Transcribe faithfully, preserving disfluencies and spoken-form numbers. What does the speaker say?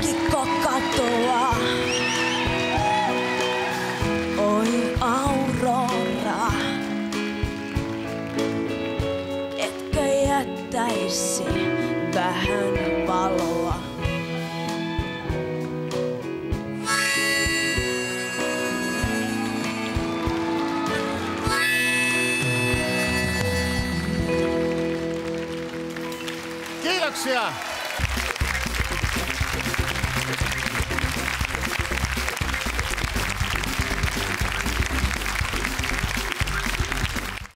viikko katoaa. Oi Aurora, etkö jättäisi vähän valoa? Kiitoksia!